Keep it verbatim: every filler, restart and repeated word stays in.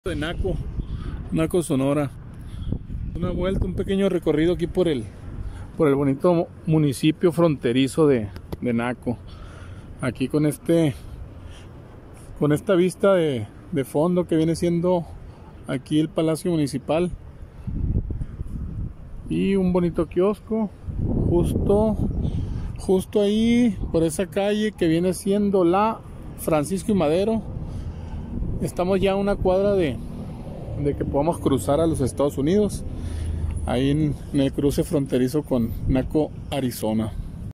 De Naco, Naco, Sonora. Una vuelta, un pequeño recorrido aquí por el por el bonito municipio fronterizo de, de Naco. Aquí con este con esta vista de, de fondo que viene siendo aquí el Palacio Municipal y un bonito kiosco justo justo ahí por esa calle que viene siendo la Francisco y Madero. Estamos ya a una cuadra de, de que podamos cruzar a los Estados Unidos, ahí en, en el cruce fronterizo con Naco, Arizona.